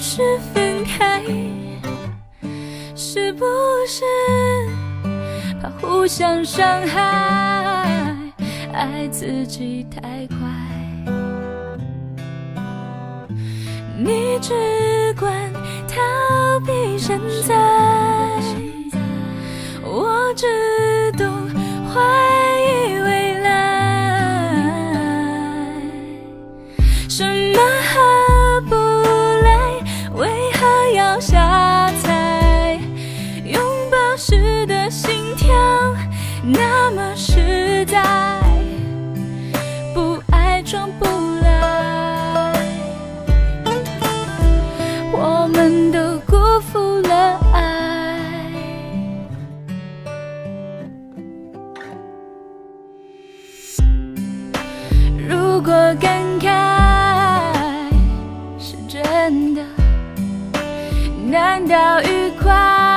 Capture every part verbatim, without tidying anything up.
是分开，是不是怕互相伤害，爱自己太快？你只管逃避现在，我只懂怀疑未来。什么合不来，为何要下载？拥抱时的心跳那么实在，不爱装不来，我们都辜负了爱。如果感慨是真的，难道愉快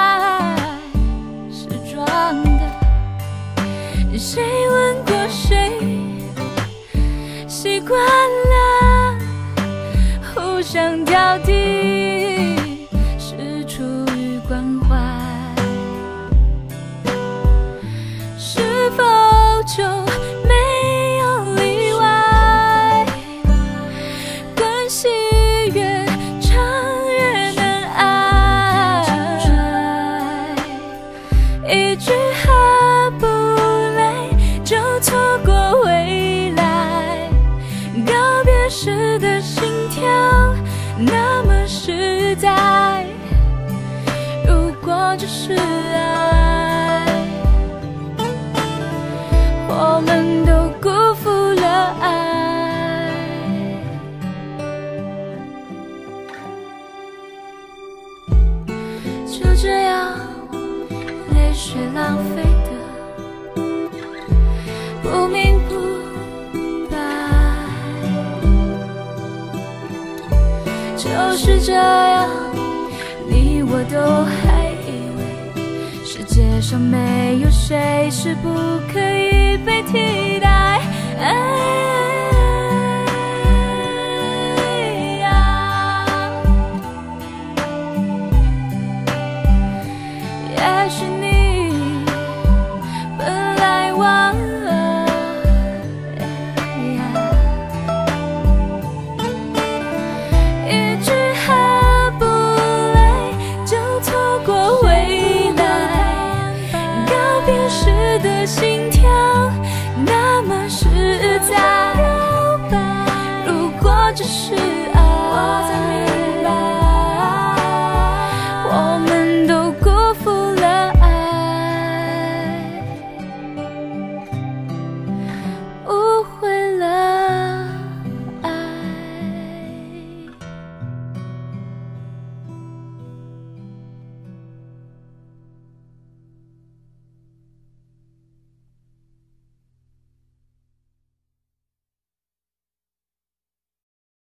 是装的？谁问过谁，习惯了互相挑剔，是出于关怀，是否就没有例外？关系越长越难爱，一句合不来就错过未来，告别时的心跳那么实在，如果只是爱，我们都辜负了爱。就这样泪水浪费的不明不白，就是这样，你我都还以为世界上没有谁是不可以被替代。哎呀，也许你本来忘了，哎呀，一句合不来就错过未来，告别时的心跳那么实在。